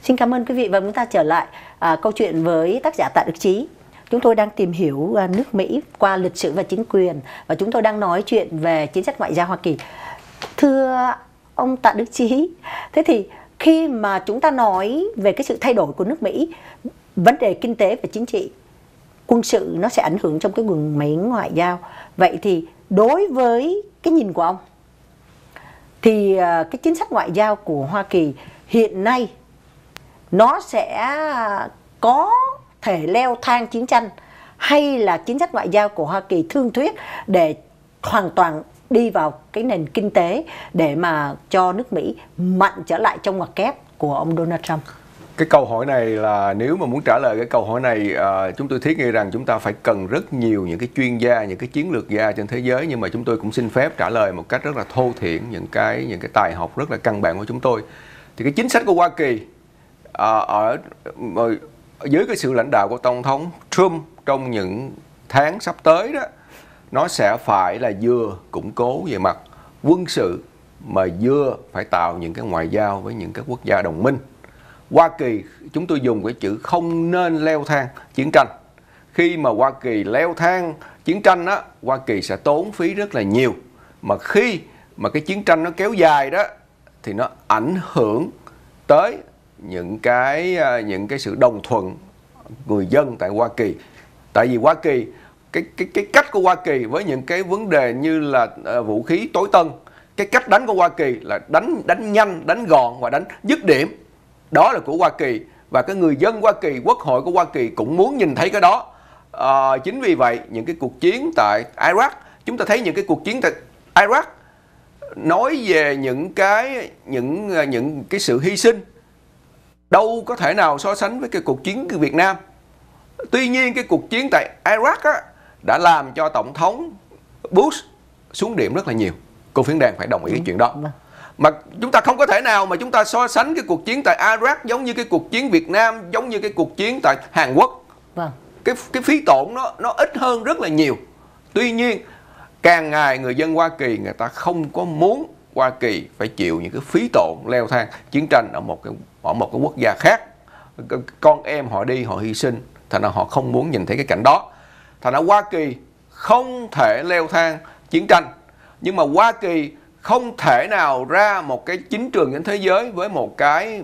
Xin cảm ơn quý vị và chúng ta trở lại câu chuyện với tác giả Tạ Đức Chí. Chúng tôi đang tìm hiểu nước Mỹ qua lịch sử và chính quyền, và chúng tôi đang nói chuyện về chính sách ngoại giao Hoa Kỳ. Thưa ông Tạ Đức Chí, thế thì khi mà chúng ta nói về cái sự thay đổi của nước Mỹ, vấn đề kinh tế và chính trị, quân sự nó sẽ ảnh hưởng trong cái vùng Mỹ ngoại giao. Vậy thì đối với cái nhìn của ông thì cái chính sách ngoại giao của Hoa Kỳ hiện nay nó sẽ có thể leo thang chiến tranh, hay là chính sách ngoại giao của Hoa Kỳ thương thuyết để hoàn toàn đi vào cái nền kinh tế để mà cho nước Mỹ mạnh trở lại trong ngoặc kép của ông Donald Trump? Cái câu hỏi này là nếu mà muốn trả lời cái câu hỏi này, chúng tôi thiết nghĩ rằng chúng ta phải cần rất nhiều những cái chuyên gia, những cái chiến lược gia trên thế giới, nhưng mà chúng tôi cũng xin phép trả lời một cách rất là thô thiển những cái tài học rất là căn bản của chúng tôi. Thì cái chính sách của Hoa Kỳ dưới cái sự lãnh đạo của Tổng thống Trump trong những tháng sắp tới đó, nó sẽ phải là vừa củng cố về mặt quân sự mà vừa phải tạo những cái ngoại giao với những các quốc gia đồng minh. Hoa Kỳ, chúng tôi dùng cái chữ không nên leo thang chiến tranh. Khi mà Hoa Kỳ leo thang chiến tranh á, Hoa Kỳ sẽ tốn phí rất là nhiều. Mà khi mà cái chiến tranh nó kéo dài đó thì nó ảnh hưởng tới những cái sự đồng thuận người dân tại Hoa Kỳ. Tại vì Hoa Kỳ, cái cách của Hoa Kỳ với những cái vấn đề như là vũ khí tối tân, cái cách đánh của Hoa Kỳ là đánh nhanh, đánh gọn và đánh dứt điểm. Đó là của Hoa Kỳ, và cái người dân Hoa Kỳ, quốc hội của Hoa Kỳ cũng muốn nhìn thấy cái đó. Chính vì vậy những cái cuộc chiến tại Iraq, chúng ta thấy những cái cuộc chiến tại Iraq nói về những cái sự hy sinh đâu có thể nào so sánh với cái cuộc chiến của Việt Nam. Tuy nhiên cái cuộc chiến tại Iraq á, đã làm cho Tổng thống Bush xuống điểm rất là nhiều. Cô Phiến Đàn phải đồng ý cái chuyện đó. Mà chúng ta không có thể nào mà chúng ta so sánh cái cuộc chiến tại Iraq giống như cái cuộc chiến Việt Nam, giống như cái cuộc chiến tại Hàn Quốc. Cái phí tổn nó ít hơn rất là nhiều. Tuy nhiên càng ngày người dân Hoa Kỳ người ta không có muốn Hoa Kỳ phải chịu những cái phí tổn leo thang chiến tranh ở một cái quốc gia khác. Con em họ đi họ hy sinh, thành ra họ không muốn nhìn thấy cái cảnh đó. Thành ra Hoa Kỳ không thể leo thang chiến tranh, nhưng mà Hoa Kỳ không thể nào ra một cái chính trường trên thế giới với một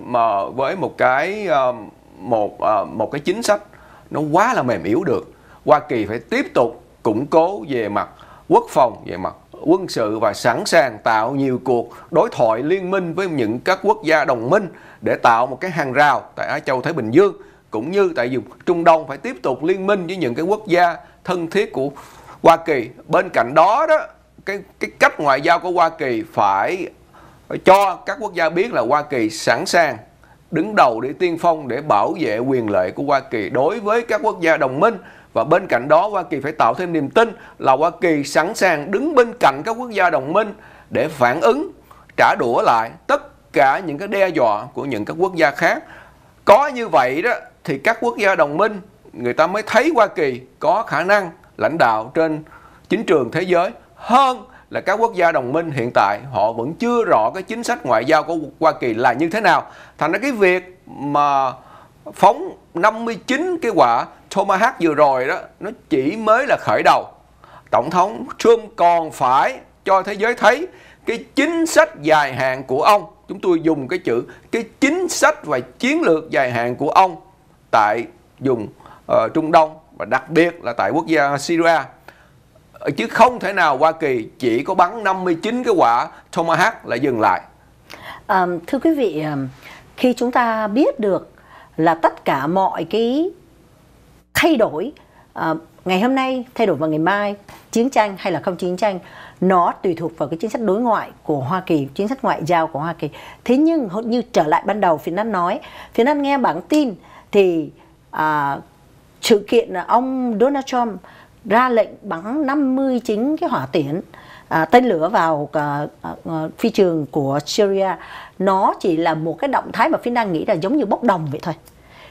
cái chính sách nó quá là mềm yếu được. Hoa Kỳ phải tiếp tục củng cố về mặt quốc phòng, về mặt quân sự và sẵn sàng tạo nhiều cuộc đối thoại liên minh với những các quốc gia đồng minh để tạo một cái hàng rào tại Á Châu Thái Bình Dương, cũng như tại vùng Trung Đông phải tiếp tục liên minh với những cái quốc gia thân thiết của Hoa Kỳ. Bên cạnh đó cái cách ngoại giao của Hoa Kỳ phải cho các quốc gia biết là Hoa Kỳ sẵn sàng đứng đầu để tiên phong để bảo vệ quyền lợi của Hoa Kỳ đối với các quốc gia đồng minh. Và bên cạnh đó Hoa Kỳ phải tạo thêm niềm tin là Hoa Kỳ sẵn sàng đứng bên cạnh các quốc gia đồng minh để phản ứng, trả đũa lại tất cả những cái đe dọa của những các quốc gia khác. Có như vậy đó thì các quốc gia đồng minh người ta mới thấy Hoa Kỳ có khả năng lãnh đạo trên chính trường thế giới hơn là các quốc gia đồng minh hiện tại họ vẫn chưa rõ cái chính sách ngoại giao của Hoa Kỳ là như thế nào. Thành ra cái việc mà phóng 59 cái quả Tomahawk vừa rồi đó, nó chỉ mới là khởi đầu. Tổng thống Trump còn phải cho thế giới thấy cái chính sách dài hạn của ông. Chúng tôi dùng cái chữ cái chính sách và chiến lược dài hạn của ông tại vùng Trung Đông và đặc biệt là tại quốc gia Syria. Chứ không thể nào Hoa Kỳ chỉ có bắn 59 cái quả Tomahawk là dừng lại. Thưa quý vị, khi chúng ta biết được là tất cả mọi cái thay đổi ngày hôm nay, thay đổi vào ngày mai, chiến tranh hay là không chiến tranh, nó tùy thuộc vào cái chính sách đối ngoại của Hoa Kỳ, chính sách ngoại giao của Hoa Kỳ. Thế nhưng như trở lại ban đầu Phiến Đan nói, Phiến Đan nghe bản tin thì sự kiện ông Donald Trump ra lệnh bắn 59 cái hỏa tiễn tên lửa vào phi trường của Syria, nó chỉ là một cái động thái mà Phiến Đan nghĩ là giống như bốc đồng vậy thôi.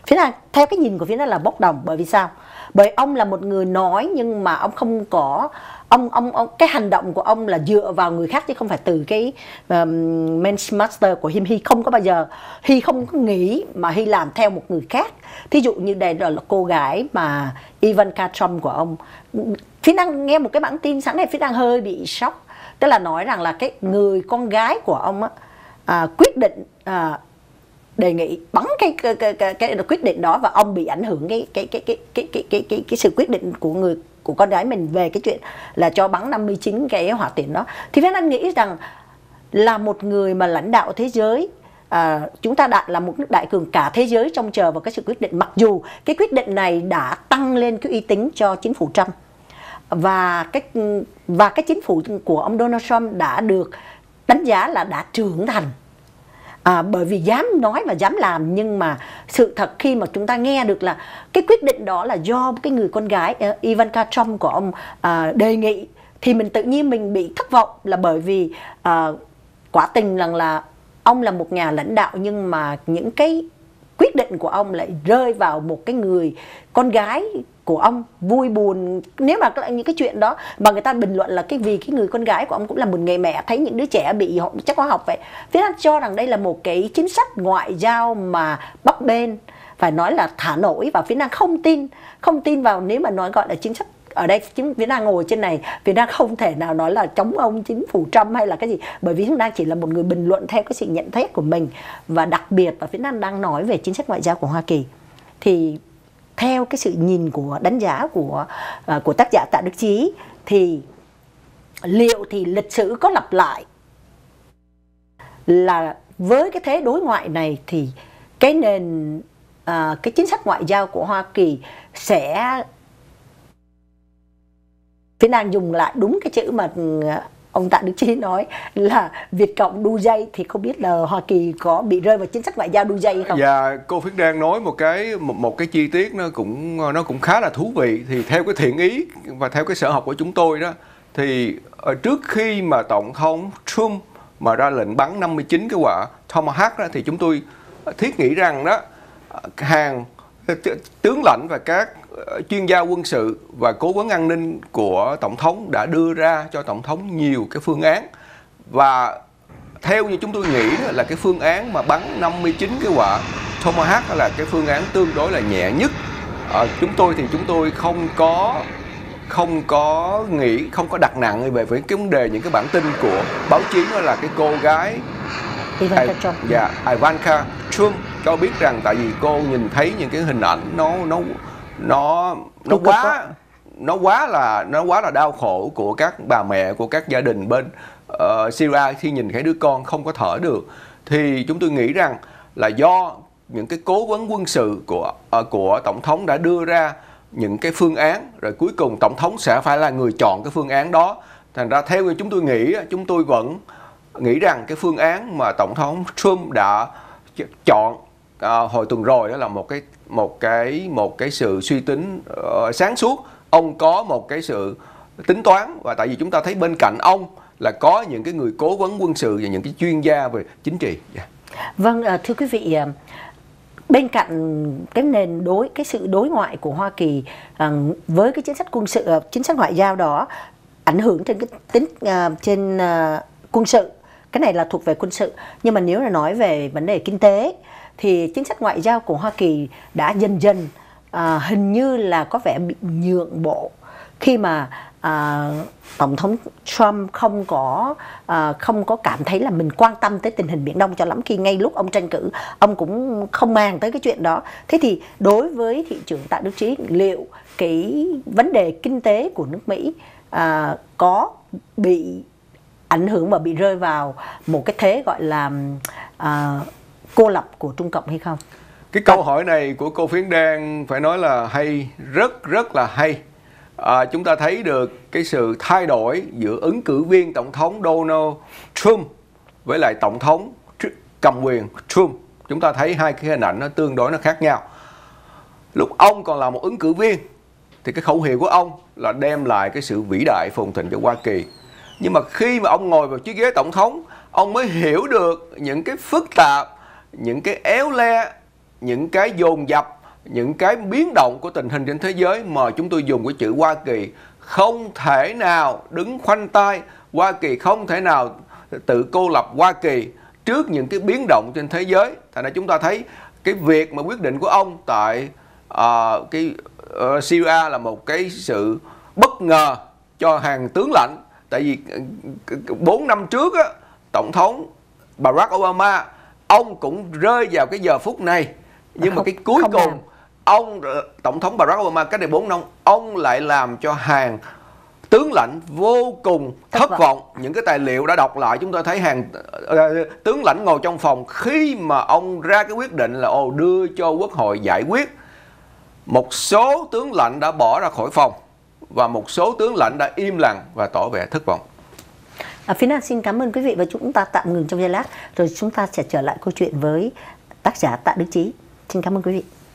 Phía Nam, theo cái nhìn của phía Nam là bốc đồng. Bởi vì sao? Bởi ông là một người nói nhưng mà ông không có ông cái hành động của ông là dựa vào người khác chứ không phải từ cái master của Hy không có bao giờ, Hy không có nghĩ mà Hy làm theo một người khác. Thí dụ như đây là cô gái mà Ivanka Trump của ông. Phía Nam nghe một cái bản tin sáng nay, phía Nam hơi bị sốc, tức là nói rằng là cái người con gái của ông á, quyết định đề nghị bắn cái quyết định đó, và ông bị ảnh hưởng cái sự quyết định của con gái mình về cái chuyện là cho bắn 59 cái hỏa tiễn đó. Thì phía Nam nghĩ rằng là một người mà lãnh đạo thế giới, chúng ta đã là một nước đại cường, cả thế giới trông chờ vào cái sự quyết định, mặc dù cái quyết định này đã tăng lên cái uy tín cho chính phủ Trump, và cái chính phủ của ông Donald Trump đã được đánh giá là đã trưởng thành, bởi vì dám nói và dám làm. Nhưng mà sự thật khi mà chúng ta nghe được là cái quyết định đó là do cái người con gái Ivanka Trump của ông đề nghị, thì mình tự nhiên mình bị thất vọng, là bởi vì quả tình rằng là ông là một nhà lãnh đạo nhưng mà những cái quyết định của ông lại rơi vào một cái người con gái của ông. Vui buồn nếu mà những cái chuyện đó mà người ta bình luận là vì cái người con gái của ông cũng là một người mẹ, thấy những đứa trẻ bị chắc hóa học vậy. Phía Nam cho rằng đây là một cái chính sách ngoại giao mà bấp bênh, phải nói là thả nổi, và phía Nam không tin vào, nếu mà nói gọi là chính sách. Ở đây Việt Nam ngồi trên này, Việt Nam không thể nào nói là chống ông chính phủ Trump hay là cái gì, bởi vì Việt Nam chỉ là một người bình luận theo cái sự nhận xét của mình. Và đặc biệt là Việt Nam đang nói về chính sách ngoại giao của Hoa Kỳ, thì theo cái sự nhìn của đánh giá của tác giả Tạ Đức Chí, thì liệu thì lịch sử có lặp lại là với cái thế đối ngoại này thì cái chính sách ngoại giao của Hoa Kỳ sẽ, phía Nam dùng lại đúng cái chữ mà ông Tạ Đức Chí nói là Việt Cộng đu dây, thì không biết là Hoa Kỳ có bị rơi vào chính sách ngoại giao đu dây không? Dạ, cô Phiến đang nói một cái chi tiết nó cũng khá là thú vị. Thì theo cái thiện ý và theo cái sở học của chúng tôi đó, thì trước khi mà Tổng thống Trump mà ra lệnh bắn 59 cái quả Tomahawk đó, thì chúng tôi thiết nghĩ rằng đó, hàng tướng lãnh và các chuyên gia quân sự và cố vấn an ninh của Tổng thống đã đưa ra cho Tổng thống nhiều cái phương án. Và theo như chúng tôi nghĩ là cái phương án mà bắn 59 cái quả Tomahawk là cái phương án tương đối là nhẹ nhất. Chúng tôi không có đặt nặng về cái vấn đề những cái bản tin của báo chí, đó là cái cô gái Ivanka Trump cho biết rằng tại vì cô nhìn thấy những cái hình ảnh nó quá là đau khổ của các bà mẹ, của các gia đình bên Syria khi nhìn thấy đứa con không có thở được. Thì chúng tôi nghĩ rằng là do những cái cố vấn quân sự của Tổng thống đã đưa ra những cái phương án, rồi cuối cùng Tổng thống sẽ phải là người chọn cái phương án đó. Thành ra theo như chúng tôi nghĩ, chúng tôi vẫn nghĩ rằng cái phương án mà Tổng thống Trump đã chọn hồi tuần rồi, đó là một cái sự suy tính sáng suốt. Ông có một cái sự tính toán, và tại vì chúng ta thấy bên cạnh ông là có những cái người cố vấn quân sự và những cái chuyên gia về chính trị. Vâng, thưa quý vị, bên cạnh cái sự đối ngoại của Hoa Kỳ với cái chính sách ngoại giao đó ảnh hưởng trên trên quân sự, cái này là thuộc về quân sự. Nhưng mà nếu là nói về vấn đề kinh tế thì chính sách ngoại giao của Hoa Kỳ đã dần dần hình như là có vẻ bị nhượng bộ, khi mà Tổng thống Trump không có cảm thấy là mình quan tâm tới tình hình Biển Đông cho lắm, khi ngay lúc ông tranh cử ông cũng không màng tới cái chuyện đó. Thế thì đối với thị trưởng Tạ Đức Chí, liệu cái vấn đề kinh tế của nước Mỹ có bị ảnh hưởng và bị rơi vào một cái thế gọi là cô lập của Trung Cộng hay không? Cái câu hỏi này của cô Phiến đang phải nói là hay, rất là hay. Chúng ta thấy được cái sự thay đổi giữa ứng cử viên Tổng thống Donald Trump với lại Tổng thống cầm quyền Trump. Chúng ta thấy hai cái hình ảnh nó tương đối nó khác nhau. Lúc ông còn là một ứng cử viên thì cái khẩu hiệu của ông là đem lại cái sự vĩ đại phồn thịnh cho Hoa Kỳ. Nhưng mà khi mà ông ngồi vào chiếc ghế Tổng thống, ông mới hiểu được những cái phức tạp, những cái éo le, những cái dồn dập những cái biến động của tình hình trên thế giới mà chúng tôi dùng cái chữ Hoa Kỳ không thể nào đứng khoanh tay, Hoa Kỳ không thể nào tự cô lập Hoa Kỳ trước những cái biến động trên thế giới. Thành ra chúng ta thấy cái việc mà quyết định của ông tại Syria là một cái sự bất ngờ cho hàng tướng lãnh. Tại vì 4 năm trước á, Tổng thống Barack Obama ông cũng rơi vào cái giờ phút này, nhưng mà cái cuối cùng Tổng thống Barack Obama cách đây 4 năm ông lại làm cho hàng tướng lãnh vô cùng thất vọng. Những cái tài liệu đã đọc lại, chúng ta thấy hàng tướng lãnh ngồi trong phòng khi mà ông ra cái quyết định là đưa cho Quốc hội giải quyết. Một số tướng lãnh đã bỏ ra khỏi phòng và một số tướng lãnh đã im lặng và tỏ vẻ thất vọng. Phía Nam xin cảm ơn quý vị và chúng ta tạm ngừng trong giây lát, rồi chúng ta sẽ trở lại câu chuyện với tác giả Tạ Đức Chí. Xin cảm ơn quý vị.